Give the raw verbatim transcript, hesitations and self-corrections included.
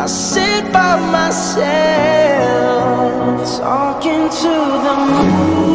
I sit by myself, talking to the moon.